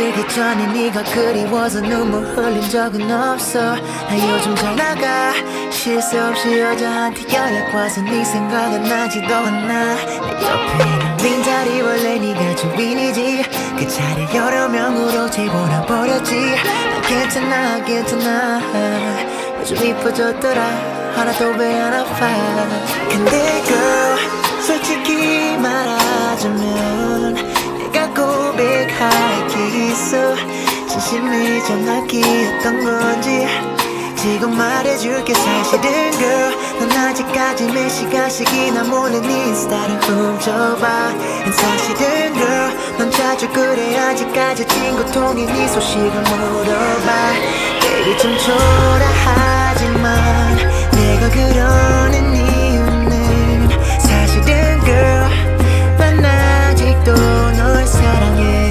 알기 전에 네가 그리워서 눈물 흘린 적은 없어. 나 요즘 잘 나가 실수 없이 여자한테 연락 와서 네 생각은 나지도 않아. 내 옆에 있는 빈자리 원래 네가 주인이지. 그 자리 여러 명으로 재보내버렸지. 난 괜찮아 괜찮아 요즘 이뻐졌더라 하나도 왜 안 아파. 근데 girl 솔직히 말하자면 내가 고백할 게 있어. 진심이 전화기였던 건지 지금 말해줄게. 사실은 girl 넌 아직까지 몇 시간씩이나 몰래 네 인스타를 훔쳐봐. 사실은 girl 넌 자주 그래 아직까지 친구통에 네 소식을 물어봐. 되게 좀 초라하지만 내가 그러는 이유는 사실은 girl 난 아직도 널 사랑해.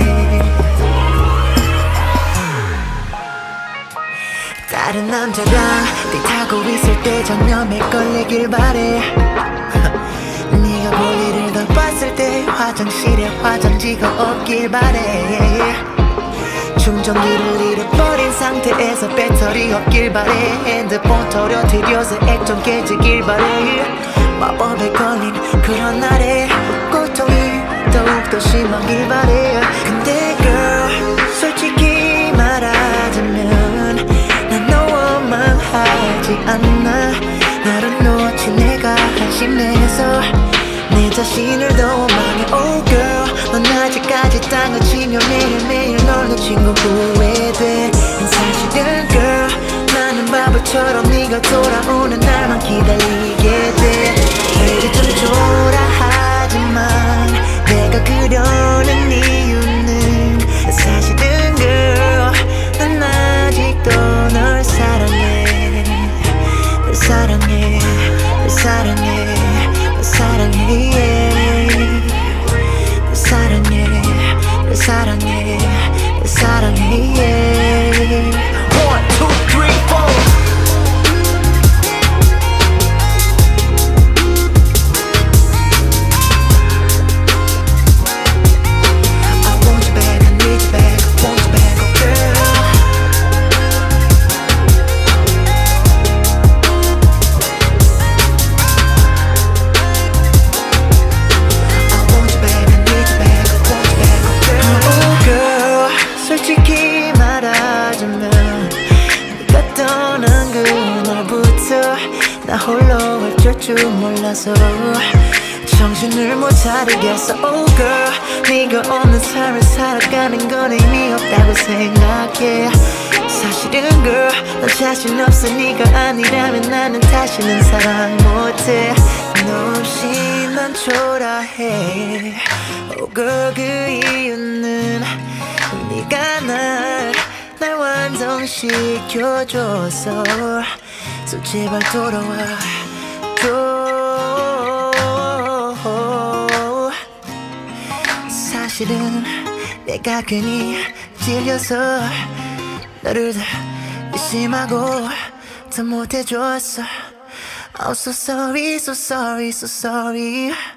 다른 남자랑 데이트하고 있을 때 전념에 걸리길 바래. 네가 볼일을 더 봤을 때 화장실에 화장지가 없길 바래. 충전기를 잃어버린 상태에서 배터리 없길 바래. 핸드폰 터려뜨려서 액정 깨지길 바래. 마법에 걸린 그런 날에 고통이 더욱더 심하길 바래. 근데 girl 솔직히 말하자면 난 너와 망하지 않아. 나를 놓지 내가 한심해서 내 자신을 더 원망해. Oh girl 넌 아직까지 땅을 치며 매일매일 널 놓친 거 후회돼. 사실은 girl 나는 바보처럼 네가 돌아오는 날만 기다리게 돼. 되게 좀 초라하지만 내가 그러는 이유는 사실은 girl 난 아직도 널 사랑해. 널 사랑해 널 사랑해 널 사랑해 널 사랑해 널 사랑해 널 사랑해. One, two, three, four. 솔직히 말하자면 네가 떠난 그날부터 나 홀로 어쩔 줄 몰라서 정신을 못 차리겠어. Oh girl 네가 없는 삶을 살아가는 건 의미 없다고 생각해. 사실은 girl 넌 자신 없어. 네가 아니라면 나는 다시는 사랑 못해. 너 없이 난 초라해. Oh girl 그 이유는 네가 날 완성시켜줘서. So 제발 돌아와 줘. 사실은 내가 괜히 찔려서 너를 더 의심하고 더 못해줬어. Oh so sorry so sorry so sorry.